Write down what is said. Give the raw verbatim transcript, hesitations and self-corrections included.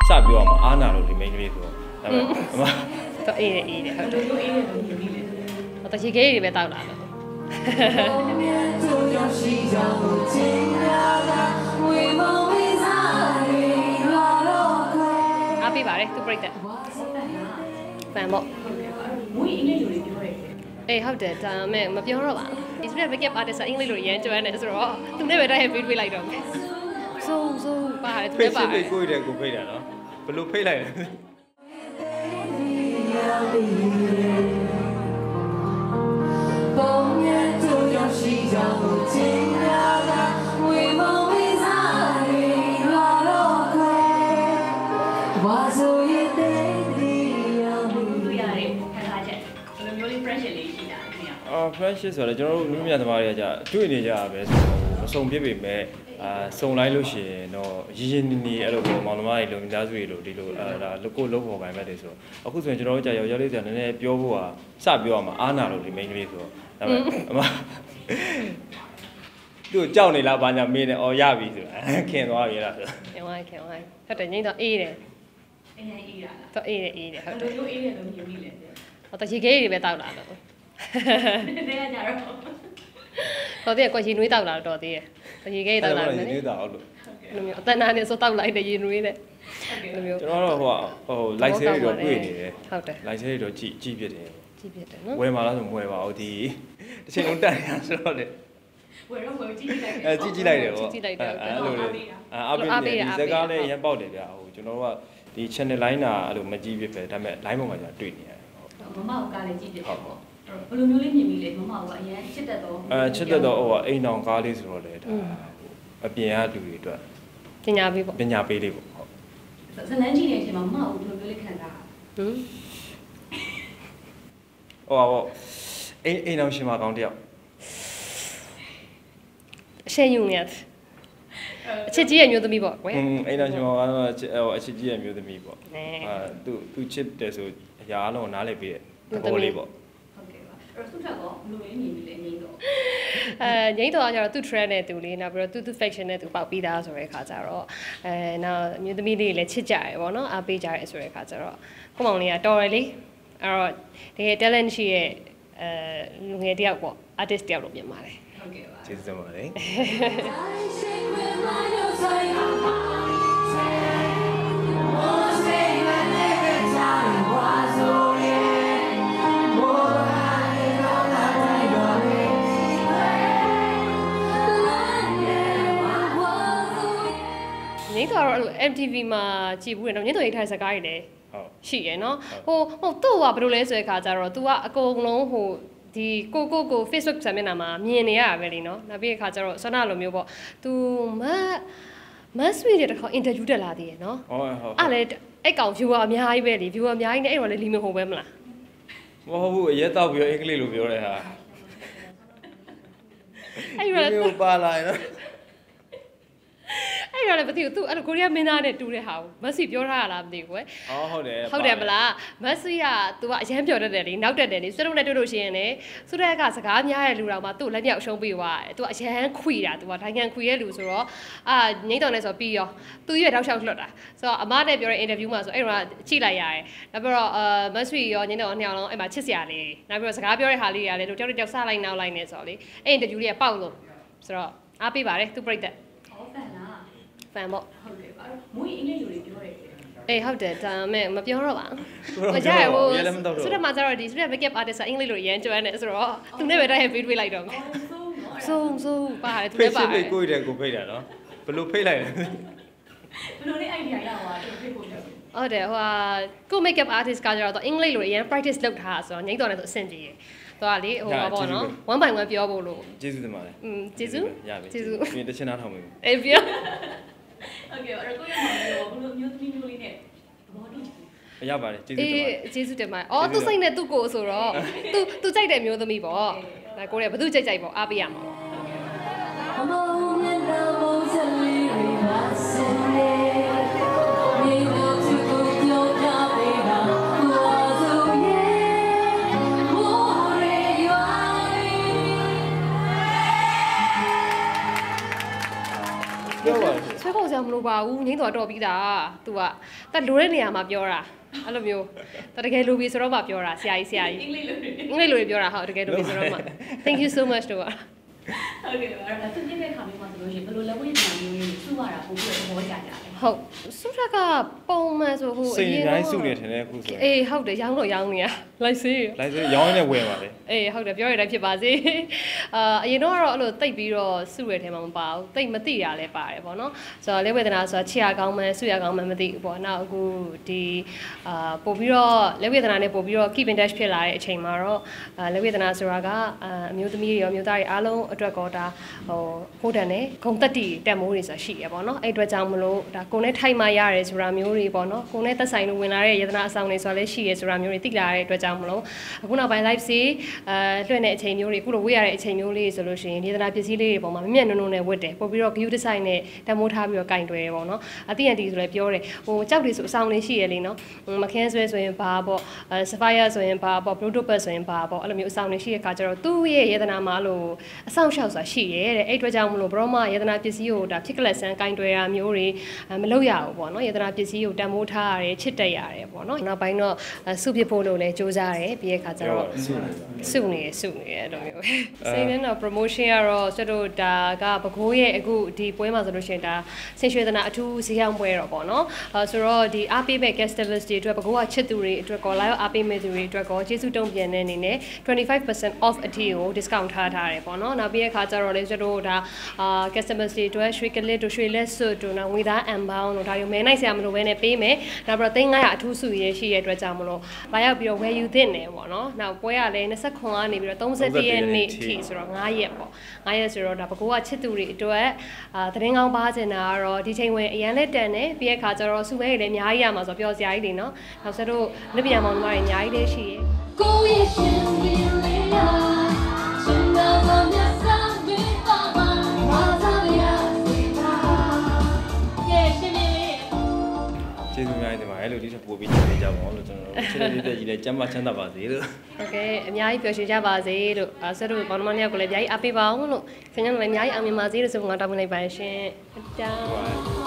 စပြောရမှာအားနာလို့ဒီ main ကလေးဆိုတော့ဒါပေမဲ့တော့အေးအေးတယ်ဟုတ်တယ်အေးအေးတယ်လို့မြင်နေတယ်ဟောတချီကေးတွေပဲတောက်လာတော့အားပေးပါတယ်သူပြိတ္တဖန်ပေါ့မူအင်္ဂလိပ်လိုတွေပြောတယ်အေးဟုတ်တယ်ဒါပေမဲ့မပြောတော့ပါဘူး Israel makeup artist အင်္ဂလိပ်လိုရမ်းကျွမ်းတယ်ဆိုတော့သူနဲ့ပဲတိုက်ရိုက်ပေးလိုက်တော့ဆိုးဆိုးပါတယ်သူလည်းပါတယ်ကိုယ်တယ်ကိုဖိတ်တာနော်ဘယ်လိုဖိတ်လိုက်လဲအော် fresh ဆိုတော့ကျွန်တော်တို့လူမြတ်သမားတွေကကြာတွေ့နေကြရပဲဆိုတော့မစုံဖြစ်ပေမဲ့အာစုံလိုက်လို့ရှိရင်တော့ရင်းရင်းနီးနီးအဲ့လိုပေါ့မောင်နှမတွေလိုမိသားစုတွေလိုဒီလိုအဲဒါလကိုလုံးပေါ်ပိုင်းပဲတွေဆိုတော့အခုဆိုရင်ကျွန်တော်တို့ကြာယောက်ျားလေးကြာနည်းနည်းပြောဖို့ဟာစပြောရမှာအားနာလို့ဒီ main ကလေးဆိုတော့ဒါပေမဲ့အမသူ့ကြောက်နေလားဘာညာမေးနေအော်ရပြီဆိုတာခင်သွားပြီလားဆိုခင်သွားခင်သွားဟုတ်တယ်ငိမ့်တော့အေးတယ်အေးအေးတာလားတော့အေးတယ်အေးတယ်ဟုတ်တယ်လို့အေးတယ်လို့မြင်မိလေဟောတချီကေးတွေပဲတောက်လာတော့တဲ့ကကြတော့တော်သေးကွာရင်နွေးတောက်လာတော့တော်သေးတယ်ရေခဲတောက်လာတယ်ရေတောက်အောင်လို့လိုမျိုးအတန်းနာနဲ့ဆိုတောက်လိုက်တယ်ရေနွေးနဲ့လိုမျိုးကျွန်တော်တို့ဟိုဟို light sale တွေတော့တွေ့နေတယ်ဟုတ်တယ် light sale တွေတော့ကြည့်ကြည့်ဖြစ်တယ်ကြည့်ဖြစ်တယ်နော်ဝယ်မှာလားဆိုမဝယ်ပါဘူးဒီတစ်ချိန်လုံးတက်နေတာဆိုတော့လေဝယ်တော့ဝယ်ကြည့်လိုက်တယ်အဲကြည့်ကြည့်လိုက်တယ်ပေါ့ကြည့်လိုက်တယ်အဲ့လိုလေအားပေးတယ်ဒီစကားလည်းရမ်းပေါက်တယ်ဗျာဟိုကျွန်တော်တို့ကဒီ channel line တာအဲ့လိုမကြည့်ဖြစ်ပဲဒါပေမဲ့ line ပေါ်မှာကြာတွေ့နေရတယ်မမကလည်းကြည့်ဖြစ်တယ်ပေါ့ဘယ်လိုမျိုးလေးမြင်မိလဲမမကအရင်ချစ်တတ်တော့အဲချစ်တတ်တော့ဟိုအိမ်အောင်ကားလေးဆိုတော့လေဒါအပြင်ကလူတွေအတွက်ပညာပေးပေါ့ပညာပေးလေးပေါ့ဟုတ်ဇလန်းကြည့်နေတဲ့အချိန်မှာမမကဘယ်လိုမျိုးလေးခံစားဟမ်ဟိုဟိုအိမ်အိမ်အောင်ရှင်မကောင်းတယောက်အရှင်းယူနေတယ်အချစ်ကြီးရဲ့မျိုးသမီးပေါ့ကွယ်အိမ်အောင်ရှင်မကတော့ဟိုအချစ်ကြီးရဲ့မျိုးသမီးပေါ့အာသူသူချစ်တယ်ဆိုအရာအလုံးနားလည်ပေးတဲ့သဘောလေးပေါ့အဲ့သူ့ထက်ကောဘယ်လိုလေးမြင်မိလဲငိမ့်တော့အဲငိမ့်တော့ကျတော့သူ့ trend နဲ့သူလေးနောက်ပြီးတော့သူ့သူ fashion နဲ့သူပေါက်ပြီးသားဆိုတဲ့ခါကျတော့အဲနောက်မျိုးသမီးလေးလည်းချစ်ကြရပေါ့နော်အားပေးကြရဲဆိုတဲ့ခါကျတော့ကိုမောင်လေးကတော်တယ်လေအဲ့တော့တကယ် talent ရှိရဲ့အဲလူငယ်တယောက်ပေါ့ artist တယောက်လို့မြင်ပါတယ်ဟုတ်ကဲ့ပါကျေးဇူးတင်ပါတယ်ငိမ့်တော့ M T V မှာကြည့်ဘူးတယ်နော်ညနေထိုင်စကားတွေလည်းဟုတ်ရှိရယ်နော်ဟိုဟိုသူ့ကဘယ်လိုလဲဆိုတဲ့ခါကျတော့ तू ကအကုန်လုံးဟိုဒီကိုကိုကို Facebook စာမျက်နှာမှာမြင်နေရတာပဲလीနော်နောက်ပြီးတဲ့ခါကျတော့ဆွမ်းနာလိုမျိုးပေါ့ तू မမဆွေတဲ့တစ်ခါ interview တက်လာသေးရယ်နော်ဟုတ်ဟုတ်အဲ့လေအဲ့ကောင် viewer အများကြီးပဲလी viewer အများကြီးနဲ့အဲ့တော့လေလီမဟုတ်ပဲမလားမဟုတ်ဘူးအရက်တော့ပြောအင်္ဂလိပ်လိုပြောတဲ့ဟာအဲ့တော့ပါလာနော်အဲ့တော့လည်းမသိဘူး तू အဲ့လိုကိုရီးယားမင်းသားနဲ့တူတဲ့ဟာကိုမက်ဆီပြောထားရလားမသိဘူးကွယ်အော်ဟုတ်တယ်ဟုတ်တယ်မလားမက်ဆီက तू ကအရန်ပြောတတ်တယ်လေနောက်တက်တယ်လေစွတ်လုံးနဲ့တွေ့လို့ရှိရင်လေစွတ်တဲ့ကစကားများတဲ့လူတော်မှာ तू လက်မြောက်ရှုံးပြီးသွားတယ် तू ကအရန်ခွေတာ तू ကဒိုင်ငံခွေရဲ့လူဆိုတော့အာငိမ့်တော်နဲ့ဆိုပြီးရော तू ရွက်တောက်လျှောက်လွတ်တာဆိုတော့အမနဲ့ပြောတဲ့ interview မှာဆိုအဲ့တော့ကြည့်လိုက်ရတယ်နောက်ပြီးတော့အာမက်ဆီရောငိမ့်တော်နှစ်ယောက်လုံးအဲ့မှာချစ်စရာလေးနောက်ပြီးတော့စကားပြောတဲ့ဟာလေးတွေကလည်းတို့ကြောက်ကြောက်စားလိုက်နောက်လိုက်နေဆိုတော့လေအဲ့ interview လေးကပေါက်လို့ဆိုတော့အားပေးပါတယ် तू ပြိတ္တဟုတ်ဖန်လားဖန်ပေါ့ဟုတ်ကဲ့ပါမူအင်္ဂလိပ်လိုတွေပြောတယ်အေးဟုတ်တယ်ဒါပေမဲ့မပြောတော့ပါဘူးမကြရဘူးဆိုတော့မှကျတော့ဒီ Israel makeup artist အင်္ဂလိပ်လိုရမ်းကျွမ်းတယ်ဆိုတော့သူနဲ့ပဲတိုက်ရိုက်ပေးလိုက်တော့ဆိုးဆိုးပါတယ်သူလည်းပါတယ်ကိုယ်တယ်ကိုဖိတ်တာနော်ဘယ်လိုဖိတ်လိုက်လဲဘယ်လိုလေး idea ရပါသူဖိတ်ဖို့လုပ်ဟုတ်တယ်ဟိုကို makeup artist ကကျတော့အင်္ဂလိပ်လိုရမ်း practice လုပ်ထားဆိုတော့ငိမ့်တော်လည်းသူအဆင်ပြေတယ်တော့လေဟိုပါပေါ့နော် one by one ပြောဖို့လို့ကျေးဇူးတင်ပါတယ်อืมကျေးဇူးရပြီကျေးဇူးပြင်တချင်သားထောင်မယ်အေးပြောโอเคအဲ့ကိုရမှာဘယ်လိုမျိုးသမီးမျိုးလေးနဲ့ဘောတူရပါတယ်ကျေးဇူးတင်ပါတယ်ကျေးဇူးတင်ပါတယ်အော်သူစိတ်နဲ့သူ့ကိုဆိုတော့သူသူကြိုက်တဲ့မျိုးသမီးပေါ့ဒါကိုရဘသူကြိုက်ကြိုက်ပေါ့အားပေးရမှာဆွဲဖို့ဆရာမလို့လိုပါဘူးငိမ့်တော်တော်ပြီးတာ तू ကတက်လိုတဲ့နေရာမှာပြောတာအဲ့လိုမျိုးတကယ်လိုပြီဆိုတော့မှပြောတာဆရာကြီးဆရာကြီးအင်္ဂလိပ်လိုအင်္ဂလိပ်လိုပြောတာဟုတ်တကယ်လိုပြီဆိုတော့မှ thank you so much တို့ကဟုတ်ကဲ့ပါအဲ့ဒါသူပြည့်တဲ့ခါမျိုးမှာဆိုလို့ရှိရင်ဘယ်လိုလက်ဝဲညာမျိုးလေးစုရတာပို့ပြီးတော့သဘောကျကြတယ်ဟုတ်စုရကပုံမှန်ဆိုဟိုအရင်တိုင်းစုနေတယ်ထင်တယ်အခုဆိုအေးဟုတ်တယ်ရောင်းတော့ရောင်းနေရလိုက်စေးလိုက်စေးရောင်းနေဝယ်ပါလေအေးဟုတ်တယ်ပြောရတဲ့ဖြစ်ပါစေအာအရင်တော့ကတော့အဲ့လိုတိတ်ပြီးတော့စုရထဲမှာမပါဘူးတိတ်မသိတာလည်းပါတယ်ပေါ့နော်ဆိုတော့လက်ဝဲသနာဆိုတာချီရကောင်းမှစုရကောင်းမှမသိဘူးပေါ့နောက်အခုဒီအာပို့ပြီးတော့လက်ဝဲသနာနဲ့ပို့ပြီးတော့ keep in touch ဖြစ်လာတဲ့အချိန်မှာတော့အာလက်ဝဲသနာဆိုတာကအမျိုးသမီးတွေရောမျိုးသားတွေအားလုံးအတွက်ကောဒါဟိုကိုတန်နဲ့ဂုံတက်တီတက်မိုးတွေဆိုတာရှိရပေါ့နော်အဲ့အတွက်ကြောင့်မလို့ဒါကိုနဲ့ထိုက်မှရတယ်ဆိုတာမျိုးတွေပေါ့နော်ကိုနဲ့သက်ဆိုင်လို့ဝင်လာတဲ့ယတနာအဆောင်တွေဆိုတာလည်းရှိရဆိုတာမျိုးတွေသိလာတဲ့အတွက်ကြောင့်မလို့အခုနောက်ပိုင်း live စီအဲလွှင့်တဲ့အချိန်မျိုးတွေအခုလိုဝေးရတဲ့အချိန်မျိုးလေးဆိုလို့ရှိရင်ယတနာပစ္စည်းလေးတွေပေါ်မှာမမျက်နှုံနှုံနဲ့ဝတ်တယ်ပို့ပြီးတော့ view design နဲ့တက်မိုးထားပြီးတော့ကင်တွယ်တယ်ပေါ့နော်အတိအန်တီဆိုလည်းပြောတယ်ဟိုကြောက်တွေဆိုအဆောင်လေးရှိရလေနော်မခင်းဆွဲဆိုရင်ဘာပေါ့အဲ sapphire ဆိုရင်ဘာပေါ့ product ဆိုရင်ဘာပေါ့အဲ့လိုမျိုးအဆောင်လေးရှိတဲ့အခါကျတော့သူ့ရဲ့ယတနာမှာလို့အဆောင်လျှောက်ဆိုတာရှိရဲတဲ့အဲ့အတွက်ကြောင့်မလို့ဘရောမယတနာပစ္စည်းကိုဒါဖြစ်ကလတ်ဆန်းကင်တွယ်တာမျိုးတွေမလုပ်ရဘူးပေါ့နော်ယတနာပစ္စည်းကိုတန်မိုးထားရတယ်ချစ်တက်ရတယ်ပေါ့နော်နောက်ပိုင်းတော့စုပြဖို့လို့လည်းစူးစမ်းရတယ်ပြီးတဲ့အခါကျတော့စုနေစုနေအဲ့လိုမျိုးစိတ်နဲ့တော့ promotion ကတော့ဆက်တို့ဒါကဘကိုးရဲ့အခုဒီပွဲမှာဆိုလို့ရှိရင်ဒါဆင်ရွှေသနာအထူးဈေးရောင်းပွဲတော့ပေါ့နော်ဆိုတော့ဒီအားပေးမဲ့ guesters တွေအတွက်ဘကိုးကချစ်သူတွေအတွက်ကောလာရောအားပေးမဲ့သူတွေအတွက်ကောကျေးဇူးတုံ့ပြန်တဲ့အနေနဲ့ twenty-five percent off အထိကို discount ထားထားတယ်ပေါ့နော်နောက်ပြီးတဲ့အခါကျတော့လည်းဆက်တို့ဒါအာ customers တွေအတွက်ရွှေကလစ်တို့ရွှေလက်စွပ်တို့နော်ငွေသား amount တို့ဒါတွေမဲနိုင်ဆရာမလို့ပဲနဲ့ပေးမယ်နောက်ပြီးတော့သိန်းnine hundredအထူးစုရရှိရတဲ့အတွက်ကြောင့်မလို့လာရောက်ပြီးတော့ဝယ်ယူသင့်တယ်ပေါ့နော်နောက်ပွဲကလည်းtwenty-nineကနေပြီးတော့thirty-oneရက်နေ့ထိဆိုတော့nineရက်ပေါ့nineရက်ဆိုတော့ဒါဘကိုးကချစ်သူတွေအတွက်အာသတင်းကောင်းပါချင်တာကတော့ဒီချိန်ဝင်အရန်လက်တန်တယ်ပြီးတဲ့အခါကျတော့စုပဲတွေလည်းအများကြီးရမှာဆိုတော့ပျော်စရာကြီးတွေနော်နောက်ဆက်တို့လက်ပြန်မောင်တွေအများကြီးလေးရှိရကိုရဲ့ရှင်ဝင်လေးလာရှင်တော်မြတ်စွာဘုရားပါပါသာဗျာရဲ့ရှင်လေးကျေးဇူးများတင်ပါတယ်လို့ဒီချက်ပို့ပြီးနေကြပါအောင်လို့ကျွန်တော်တို့ချစ်တဲ့တဲ့ကြီးလည်းကျမ်းမာချမ်းသာပါစေလို့ဟုတ်ကဲ့အများကြီးပျော်ရွှင်ကြပါစေလို့အဲဆက်တို့ဘောနမနှစ်ယောက်ကလည်းအများကြီးအားပေးပါအောင်လို့ခင်ဗျားတို့လည်းအများကြီးအောင်မြင်ပါစေလို့ဆိုငါတောင်းပန်လိုက်ပါရှင်တောင်း